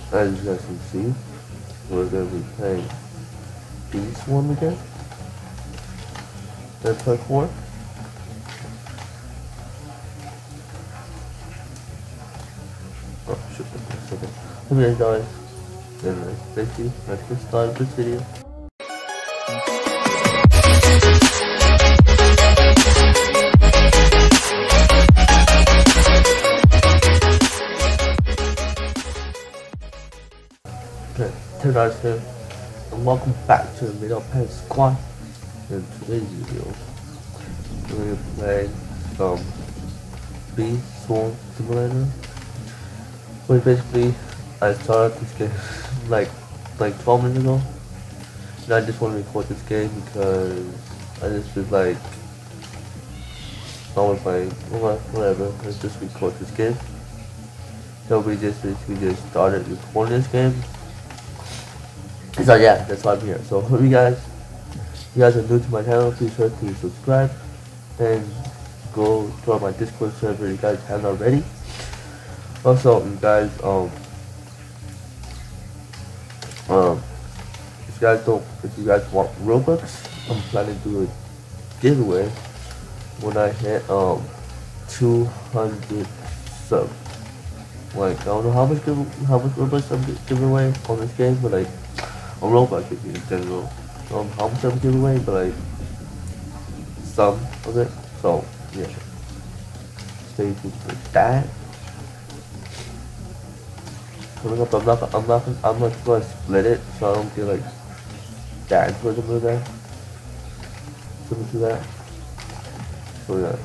As you guys can see, we're going to be playing Beast One again. Let's play 4. Oh shit, that's okay. Hope you guys guys. Anyway, thank you. Let's get started with this video. Okay, $10 here, and welcome back to the Middle Pen Squad. In today's video, we're going to play some Bee Swarm Simulator. But basically, I started this game like 12 minutes ago, and I just want to record this game because I just feel like I was playing, whatever. Let's just record this game. So we just basically just started recording this game. So yeah, that's why I'm here. So hope you guys are new to my channel, please sure to subscribe and go to my Discord server if you guys haven't already. Also, you guys if you guys want Robux, I'm planning to do a giveaway when I hit 200 subs. Like I don't know how much Robux I'm giving away on this game, but like on Roblox in general. How much I'm giving away, but like some of it. So yeah, stay tuned for that. Coming up, I'm not gonna split it, so I don't get like that for some of that. Something to that. So yeah.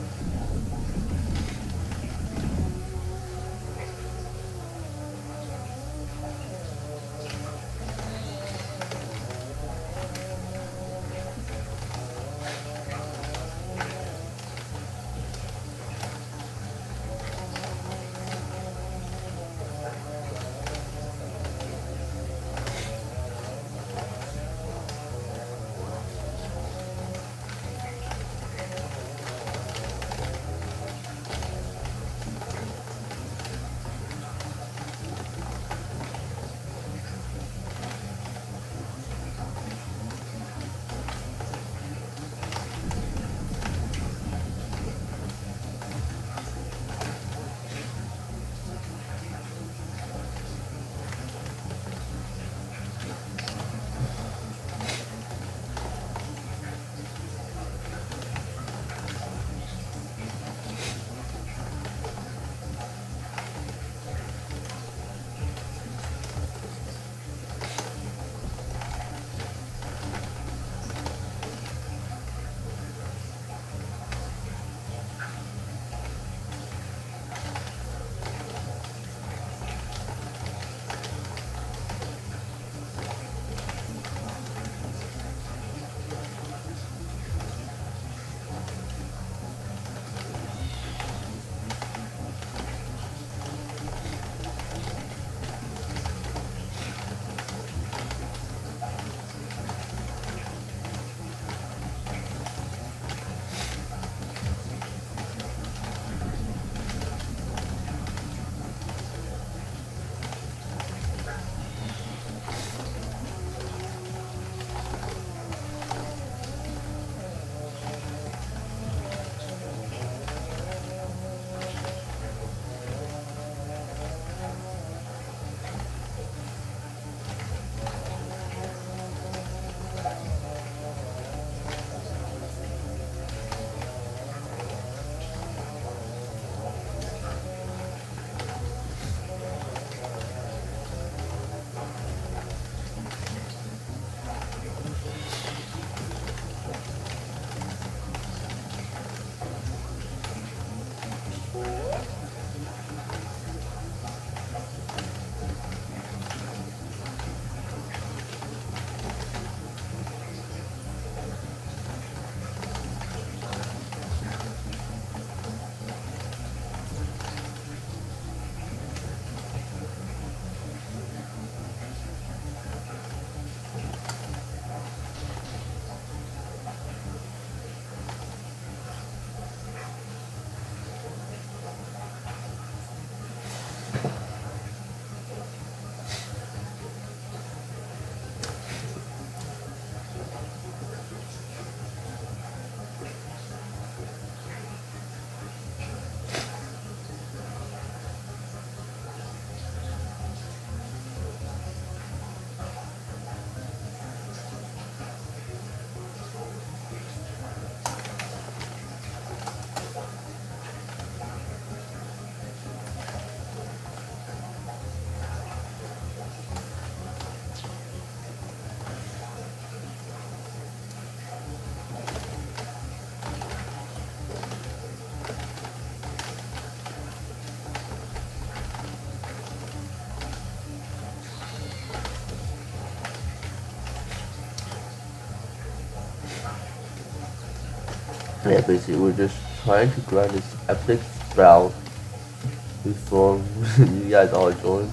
Yeah, basically we're just trying to grind this epic sprout before you guys all join.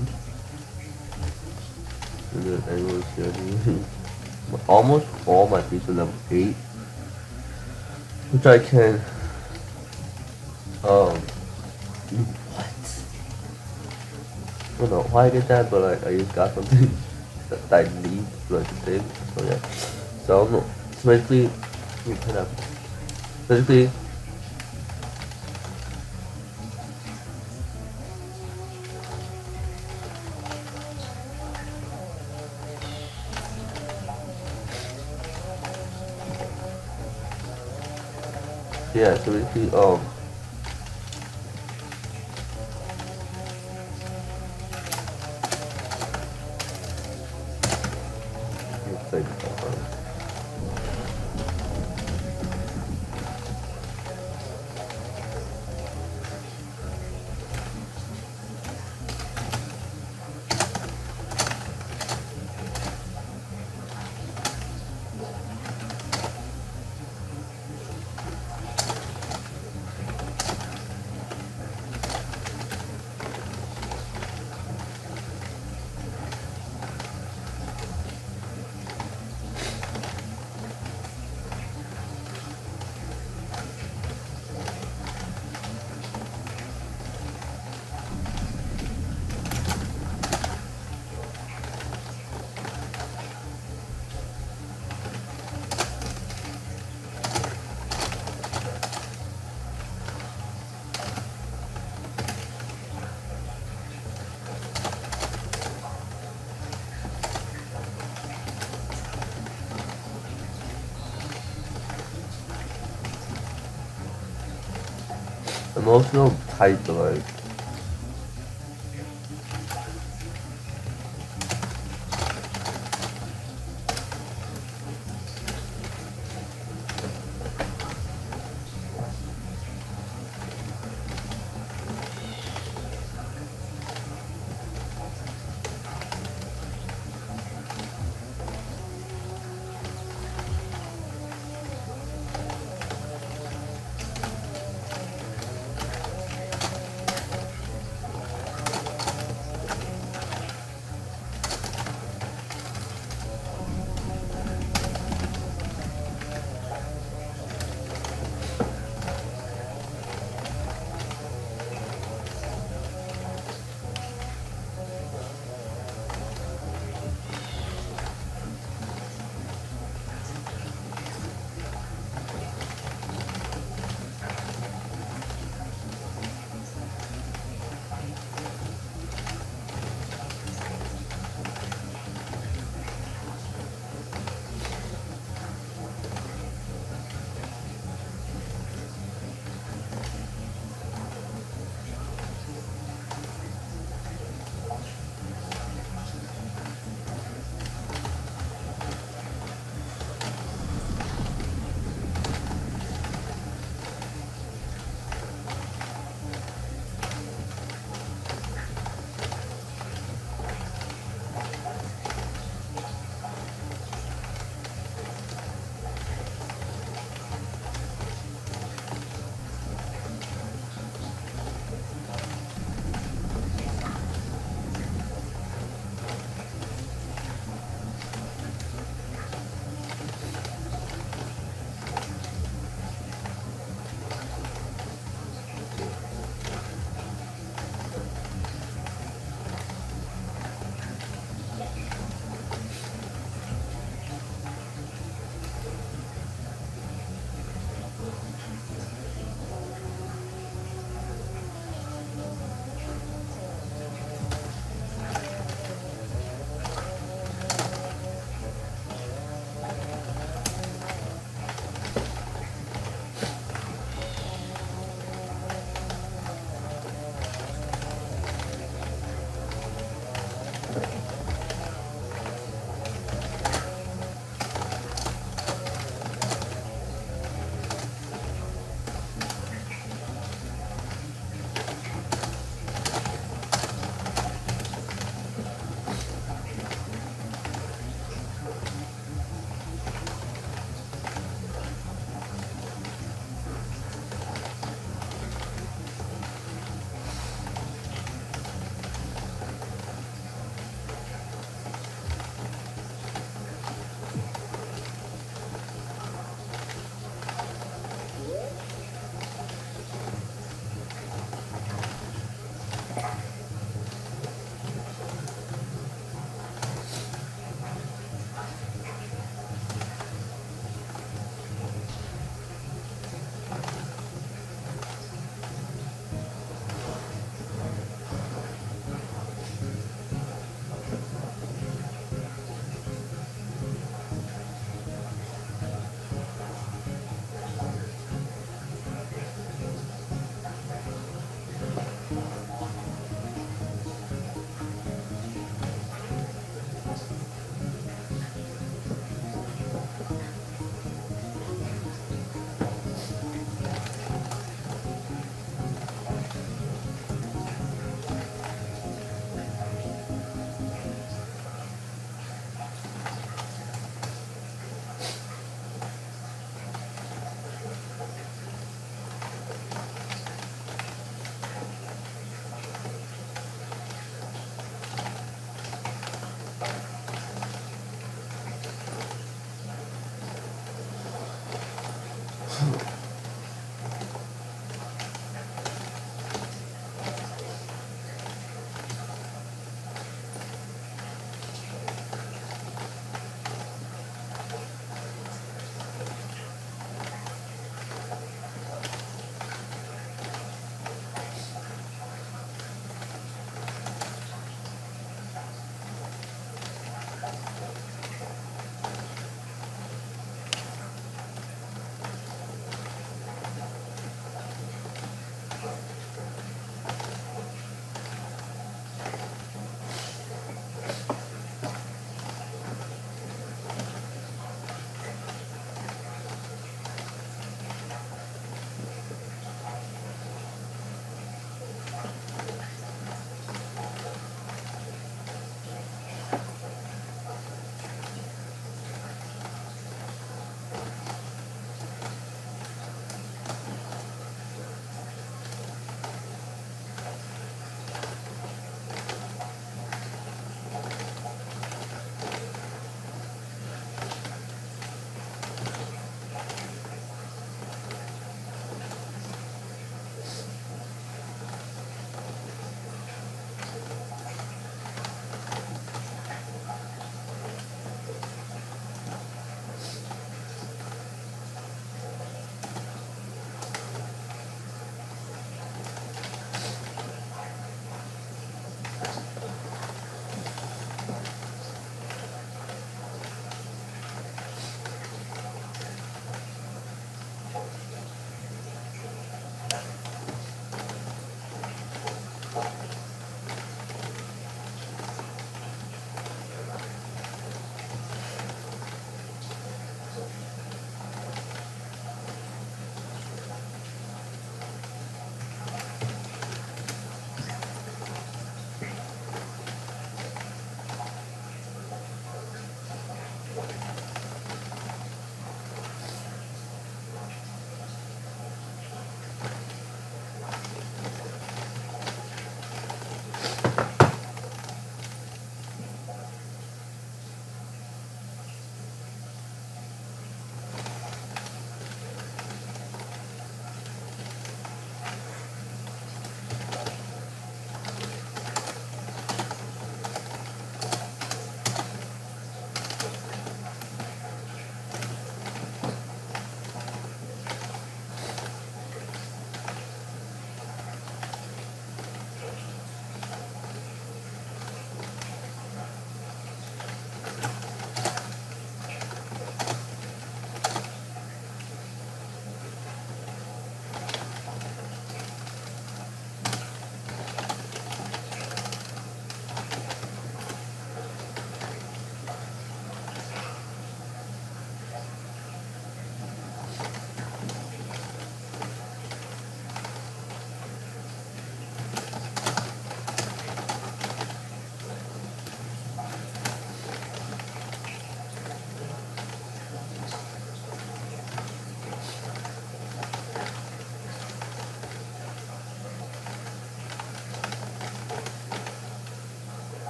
And then everyone's here. Almost all my beats are level 8, which I can um what? I don't know why I did that, but I just got something that I need like today. So yeah. So I don't know. So basically we kind of basically yeah, so basically let's say emotional tight, but like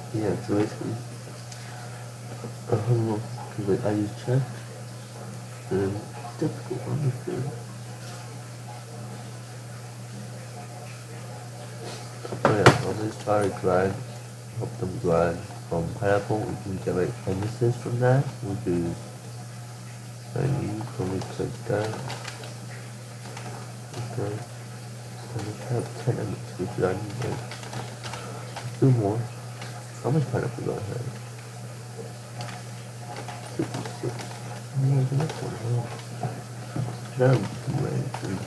Yeah, so basically, complete ID check, and typical underfood. So yeah, on this try to grind, help them grind from pineapple. We can get like emesis from that, which is I need. So we click that. Okay. And we have 10 emesis, which I need like 2 more. How much pineapple do I have? 56. Yeah, that's a lot. That would be right.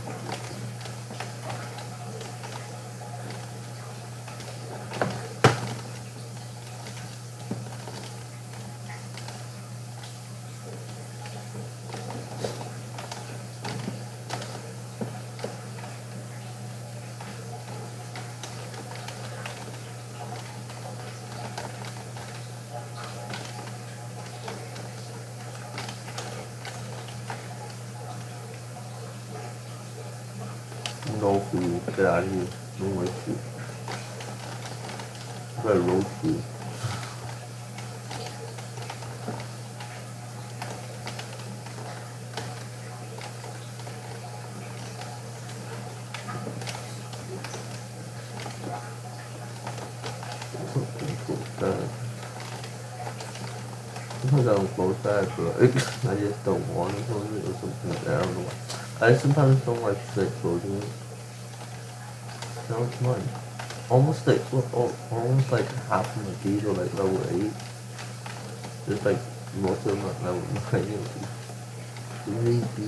No food, get out of here. No more food. I got road food. Something close that. Sometimes I don't close that, but I just don't want to close it or something like that. I don't know why. I sometimes don't like closing it. Now it's mine. Almost like almost like half of my keys are like level 8. Just like most of them are level 9. Crazy.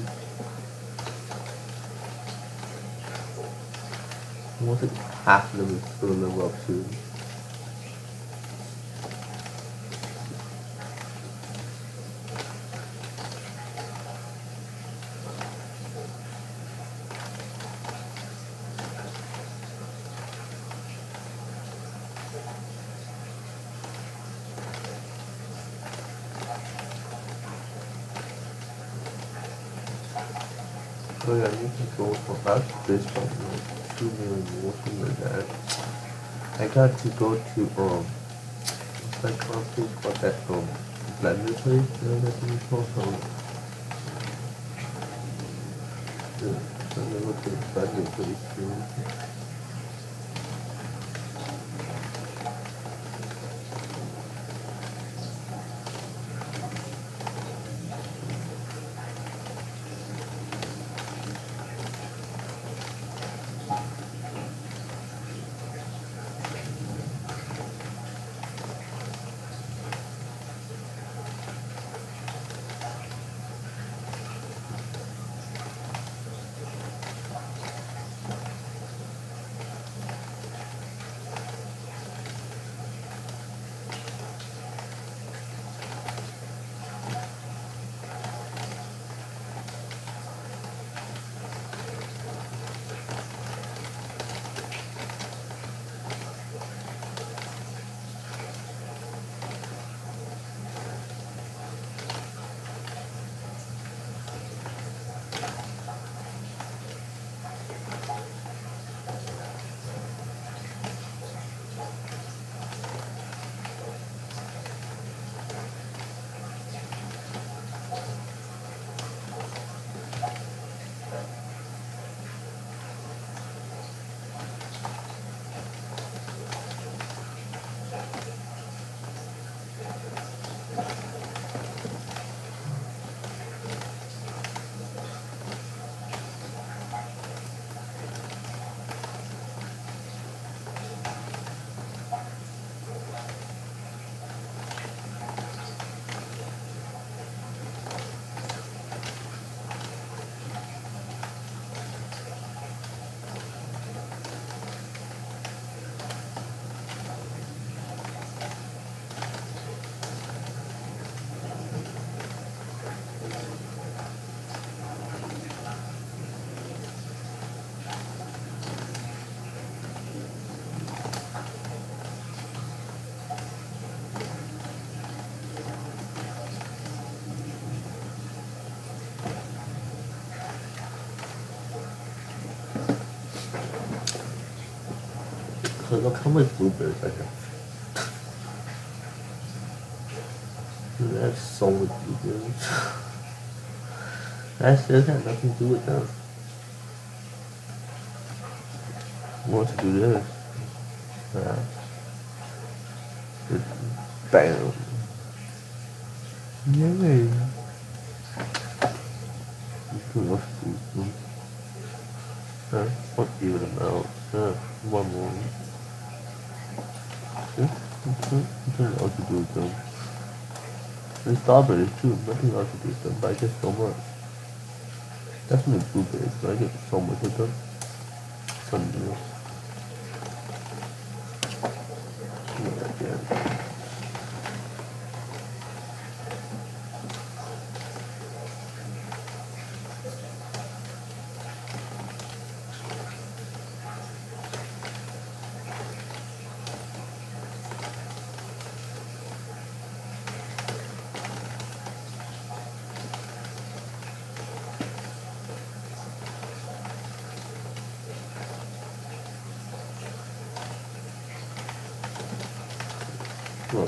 Almost like half of them is still level up soon. So yeah, you can go for about this one, like 2 million more, something like that. I got to go to what's that place called that blender place, you know that thing called I'm gonna go to the blender place soon. So look how much blueberries I have. That's so ridiculous. That still has nothing to do with them. I want to do this. Uh, bam. Yay. What what even amount? One more. Nothing else to do with them. And strawberries too, nothing else to do with them, but I get so much. Definitely blueberries, but I get so much of them. Something else. Yeah. Look,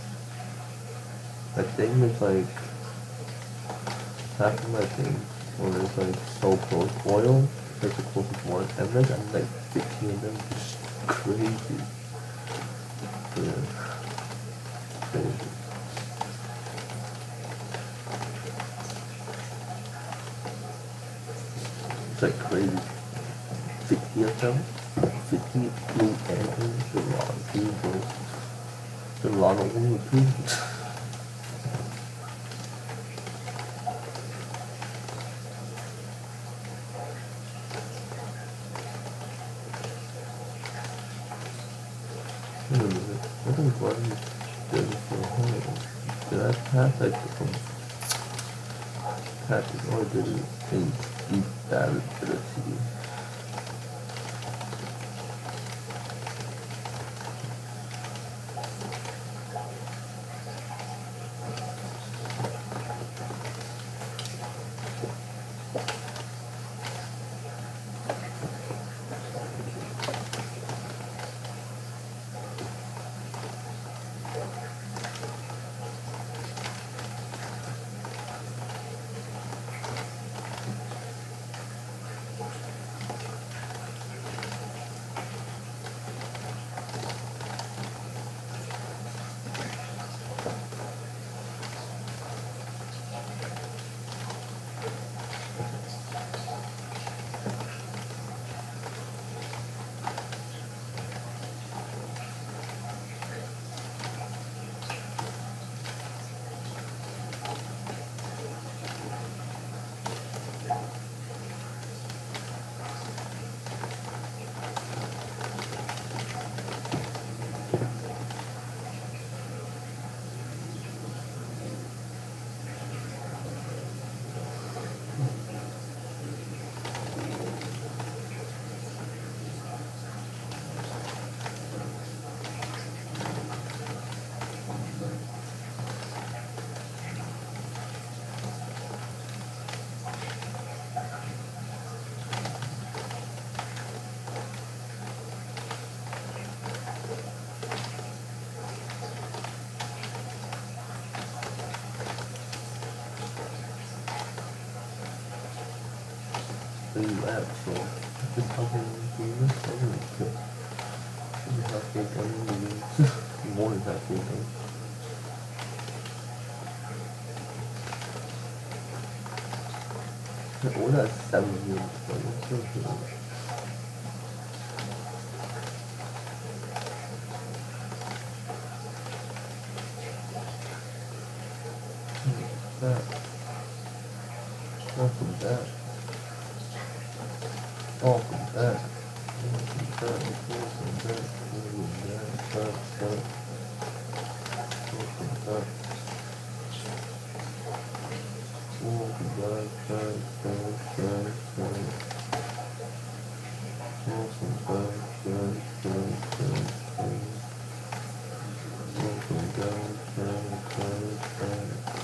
I think it's like half of my thing when it's like so close oil, that's the closest one, and then I'm like 15 of them, just crazy. Yeah, crazy. It's like crazy. 50 of them, 50 blue angles, a lot of people, a lot of blue people. I think what is good for home. Did I pass like from passing or did it deep ability? Lab, so just helping do this, I'm gonna kill. Should be halfway done, more than halfway done. Yeah, order 7 years, so it's still good. That. Welcome back. Welcome back. Welcome back. Welcome back. Welcome back. Welcome back. Welcome back. Welcome back.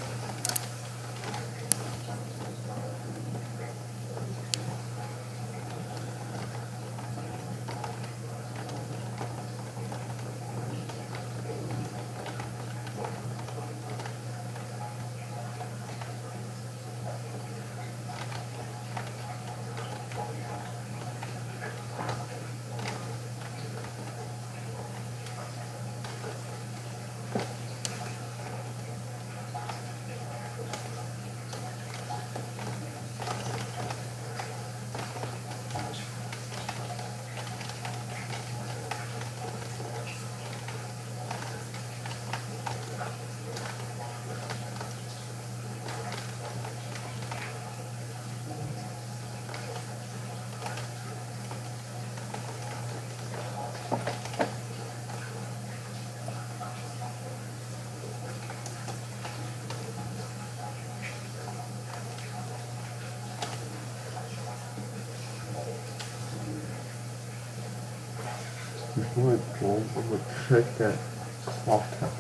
I'm gonna check that clock out.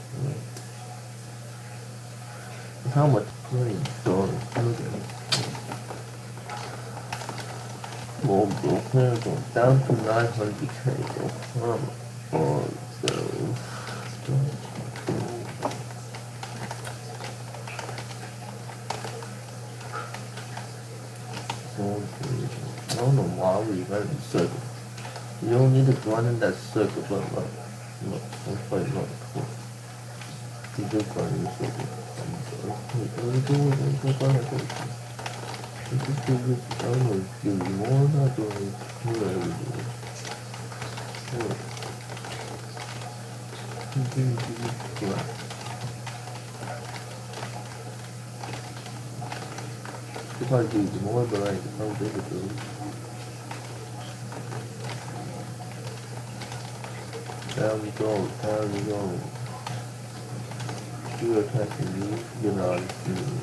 How much money dollars? Look at it. More broken, go down to 900K. Come on, so. I don't know why we run in circle. You don't need to run in that circle, but no, don't play not cool. You just run in the circle. What are you doing? Don't go back. This is good. I don't know if you more not doing whatever you do. If I do more, but I don't think it do. There we go, there we go. You're attacking me, you're not me.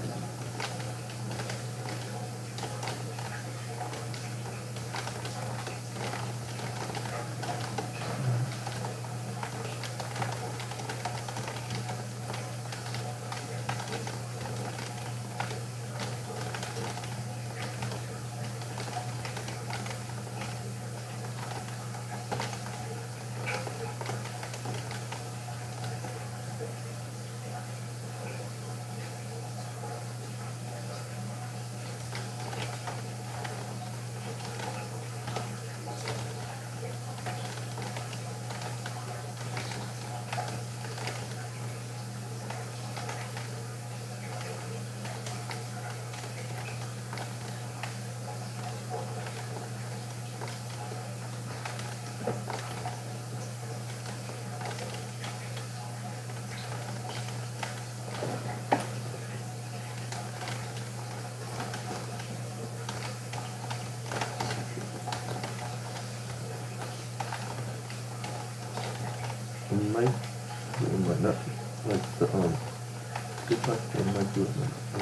It might not, like the, good question, might do it,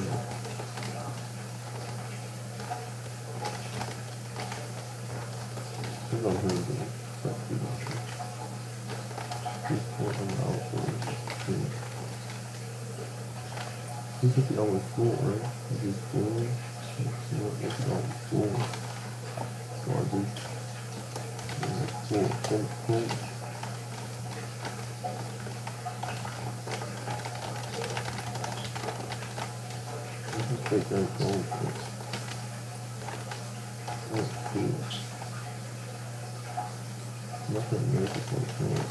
I don't know, this is the only school, right? This is school. This is the only school. So I do school. Take that gold. Let's see. Nothing magical to it.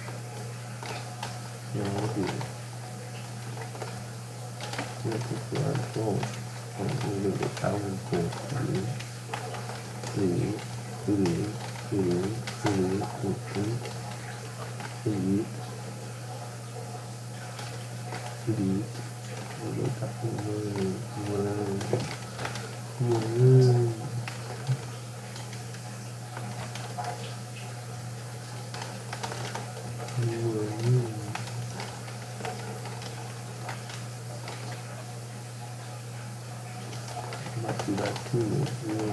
No, I'll do it. This is where I'm going. I'm going to get the 1,000 points. Three. Must be that too.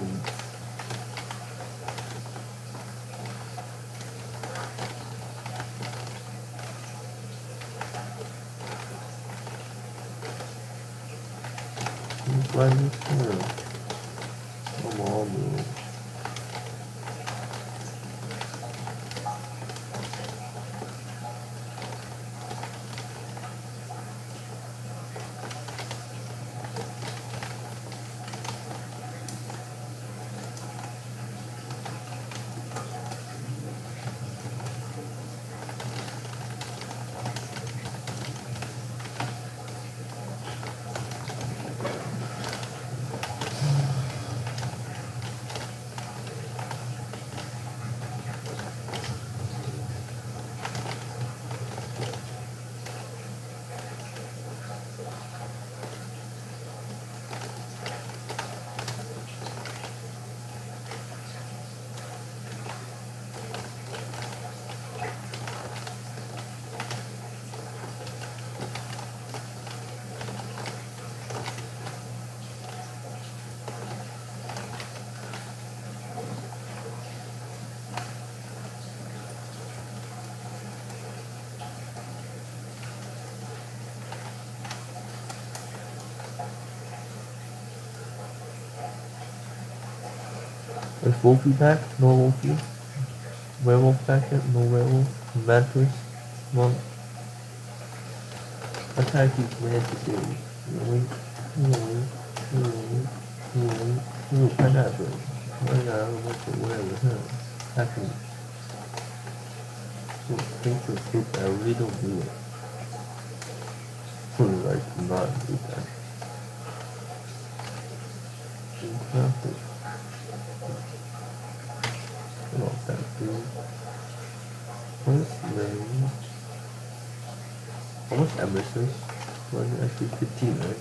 Right here. Come on, man. It's Wolfie pack, no Wolfie. Werewolf packet, no werewolf. Mantis, monk. I try to keep Mantis series. Pineapple. I got whatever. Packing. Things of fruit, I really don't do it. Like, not do that. Fantastic. Not that good. What's name? How much Emerson? Well, actually 15, right?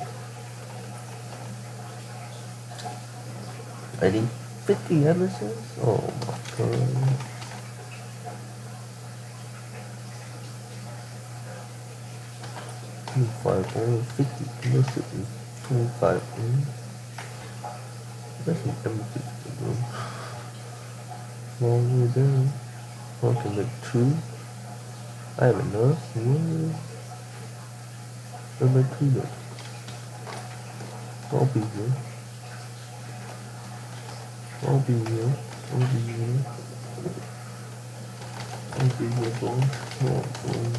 I need 50 Emersons? Oh my god. 25, only 50 Emersons. 25, that's an Emerson. Well, we're there. Welcome to 2. I have enough. Number 2 then. I'll be here. I'll be here. I'll be here. I'll be here, boy. Oh, boy.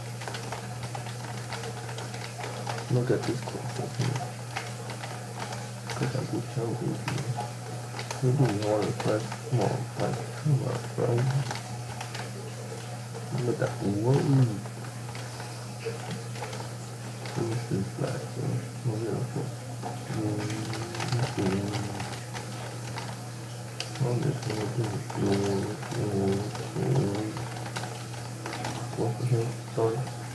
Look at this close here. Cause I will tell you. We're doing all the press. Come on, like, come on, bro. Look at that. Whoa. This is black, so beautiful. On this one, what the hell? Sorry.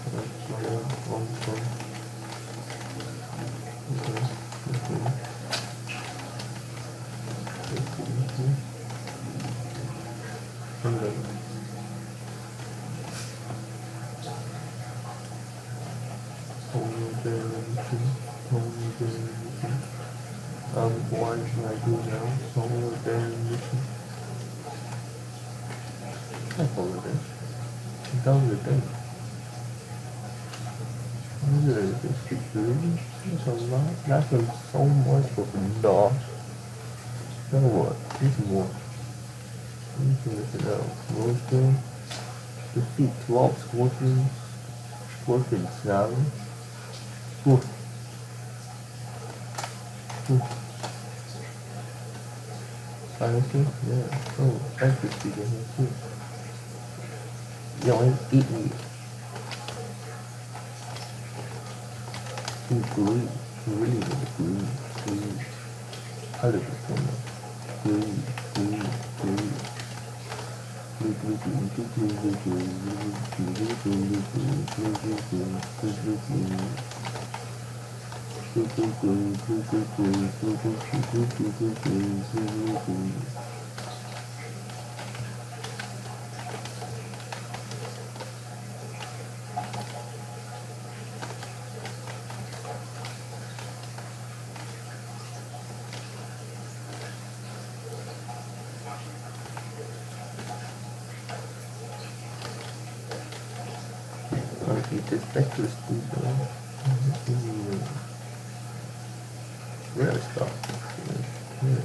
What should I do now? Solar mission. I follow this. Down the thing. This is a lot. That's so much for the dog. Now what? This more. Let me figure it out. Roasting. Defeat 12 scorpions. Scorpion salad. Oof. Oof. Honestly, yeah. Oh, that's just vegan here too. You always eat meat. Ooh, glue. You really need a glue. Glue. I live with someone. Glue. Glue. Glue. Glue, glue, glue, glue, glue, glue, glue, glue, glue, glue, glue, glue, glue, glue, glue, glue. Glue, glue, glue, glue, glue, glue, glue, glue, glue, glue, glue, glue, glue, glue. Okay, just back to the studio. Where I stop? Yeah.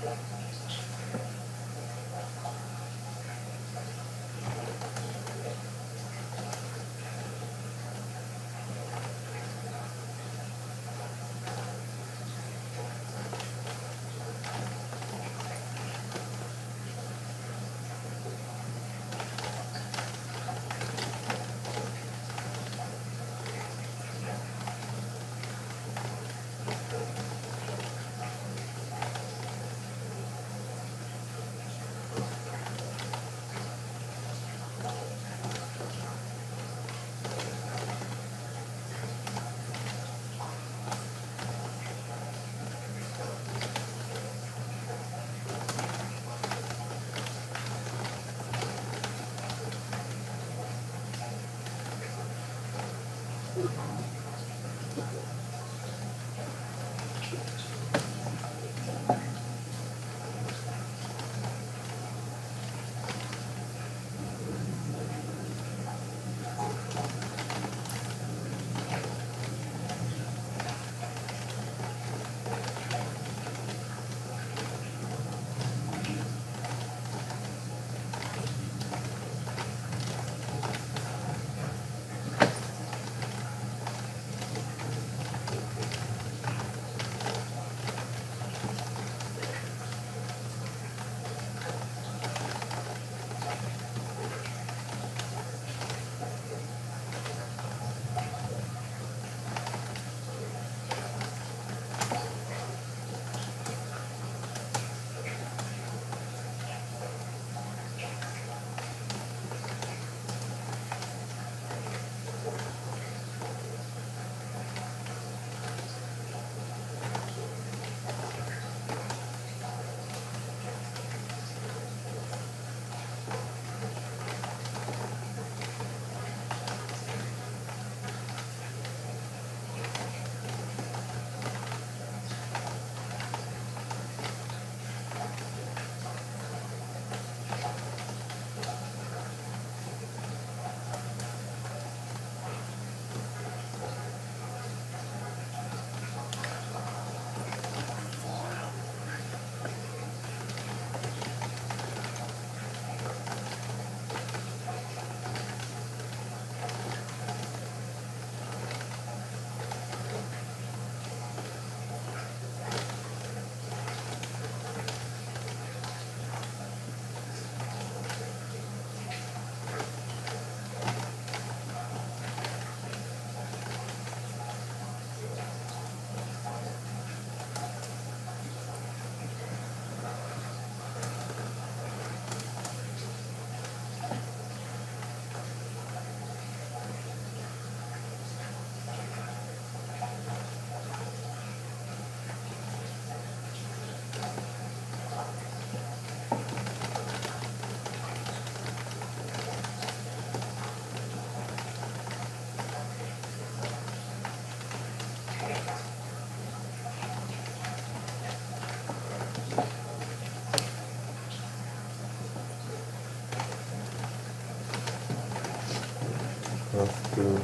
Let's do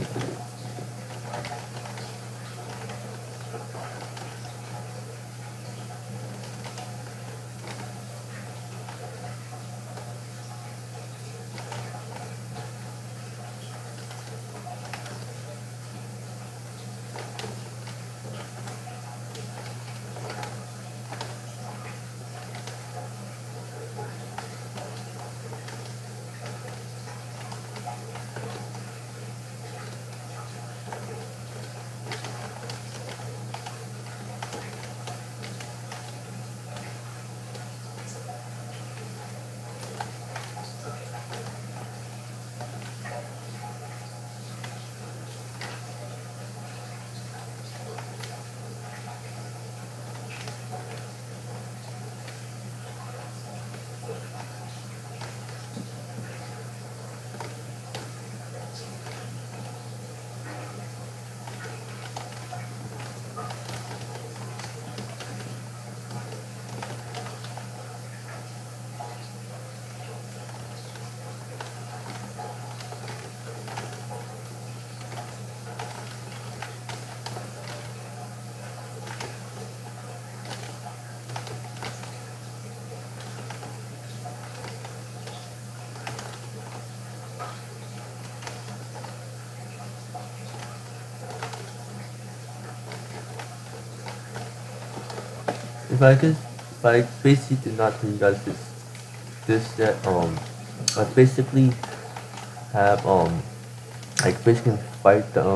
if I basically did not tell you guys this yet, I basically have like basically fight the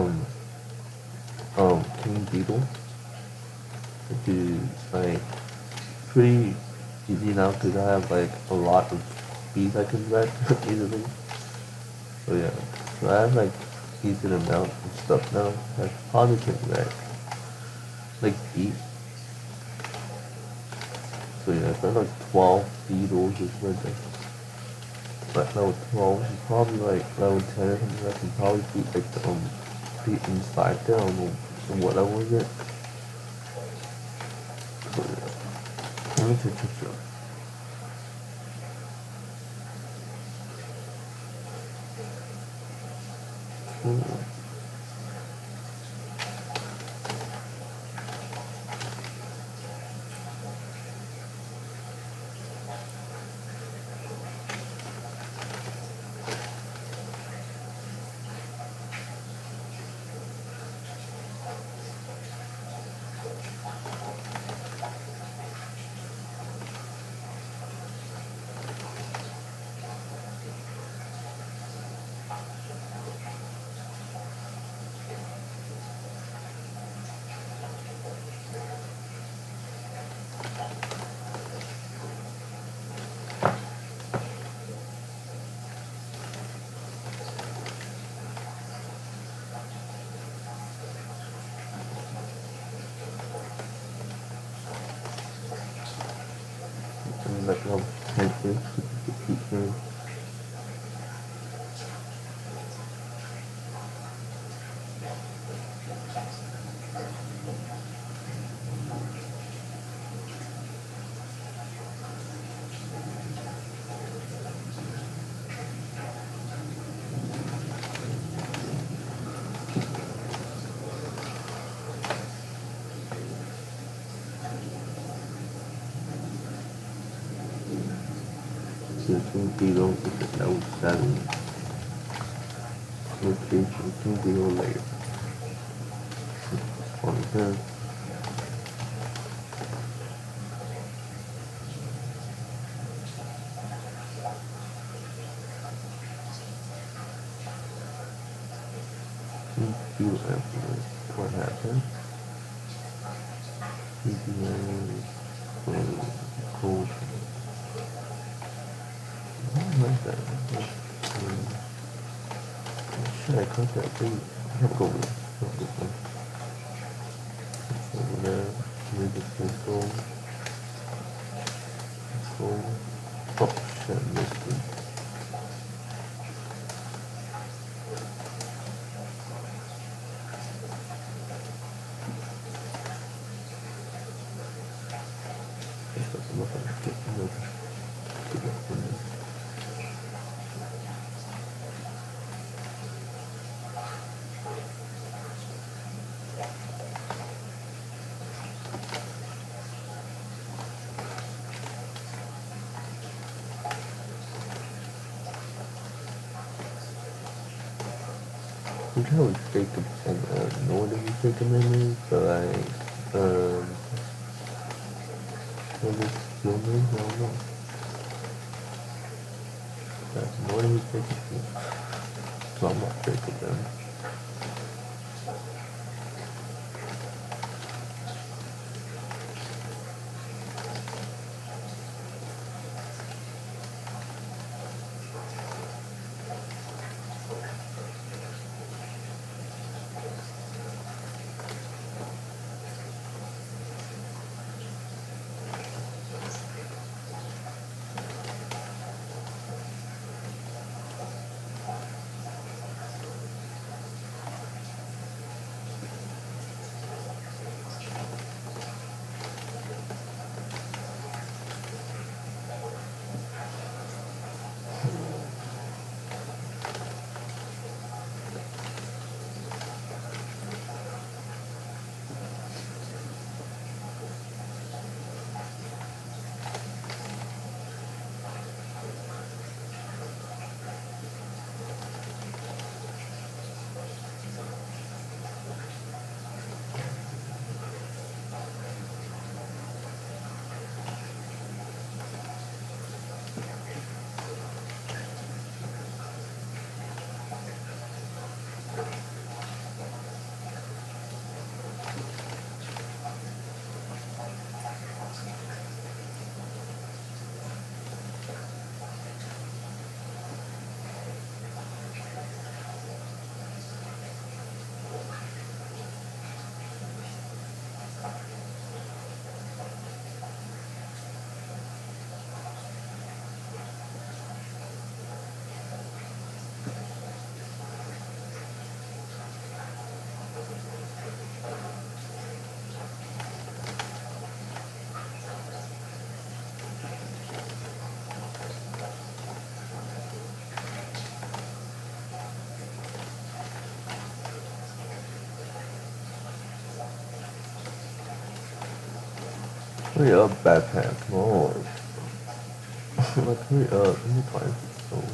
king beetle, which is like pretty easy now because I have like a lot of bees I can get easily. So yeah, so I have like decent amount of stuff now. I probably can like 8. So yeah, if I have like 12 beetles or something. Like level 12, and probably like level 10 or something, I can probably beat like the inside there. I don't know what level is it. So yeah, let me check. Hmm. And like level 10 is the feature. So King Beetle is at level 7. Location King Beetle layer. On here. King Beetle Emperor. What happened? King Beetle cold. Like that. Should I cut that thing? I have to go over there. Over there. Move the pistol. Go. Oh shit, I missed it. Just like I'm not gonna get that from this. I'm trying to fake know that you fake a memory, but maybe it's your name, I don't know. That's more than you fake it. So I'm not faking them. Hurry up, backpack. Come on. Like, hurry up. Let me find some.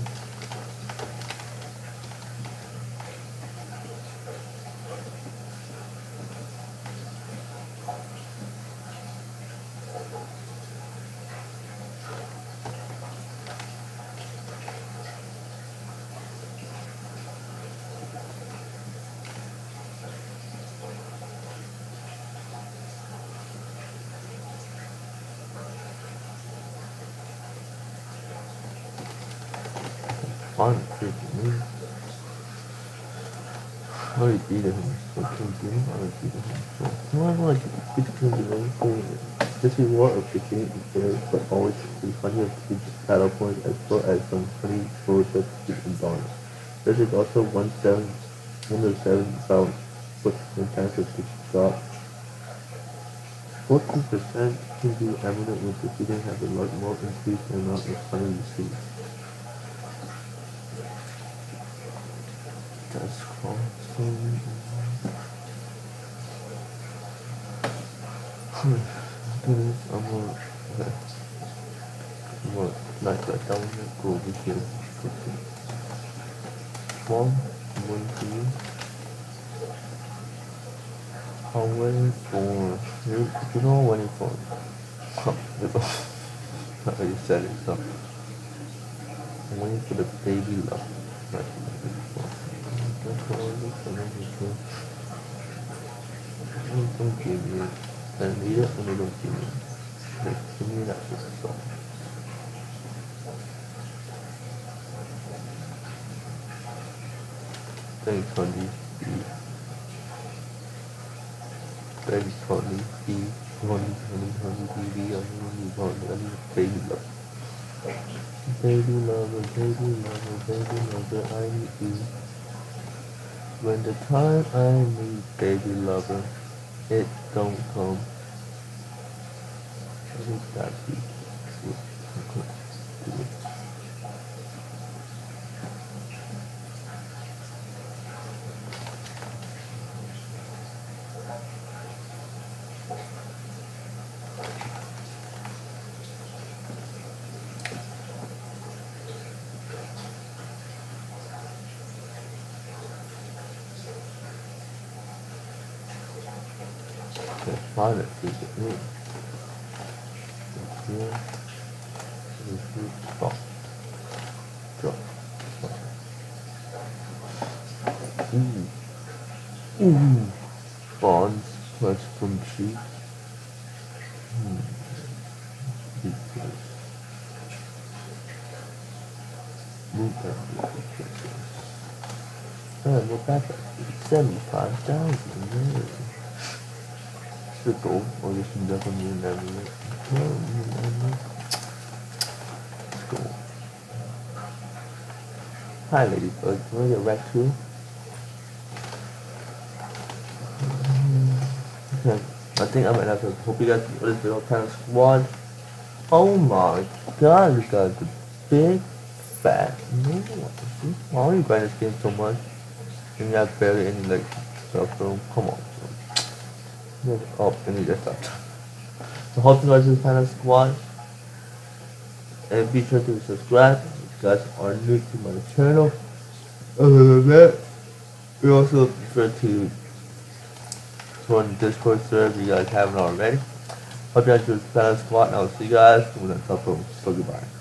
Fun freaking me. Hurry, beat him. So can you hurry, beat him. So, no, I want to get the game. This reward of the game is there, but always be funny of the battle points as well as some funny bullshit in bonus. There is also 107 about what's the chance of the drop. 14% can be eminent when defeating has a lot more increased amount of funny receipts. That's awesome. I'm gonna like that down here, go over here. One to you. I'm waiting for you know I'm waiting for I already said it, so I'm waiting for the baby love. Don't give me it. I need it and they don't give me it. Like, give me that stuff. Thanks, honey. Thanks, honey. Honey, baby love. Baby lover, I need you. When the time I need baby lover, it don't come. I need that beat. Find it, see it. Here, stop. Drop. Ooh. Bonds plus from sheet. Move that. We're back at 75,000. Go or you can definitely navigate. Let's go. Hi Ladybug, can I get back too? Okay. I think I might have to hope you guys enjoyed this video kind of squad. Oh my god, you guys the big fat no. Why are you playing this game so much? And you have barely any like stuff room. Come on. Oh, let me just stop. So hope you guys this kind of squad. And be sure to subscribe if you guys are new to my channel. Other than that, we also be sure to join the Discord server if you guys haven't already. Hope you guys do this kind of squad and I'll see you guys when I talk to them. So goodbye.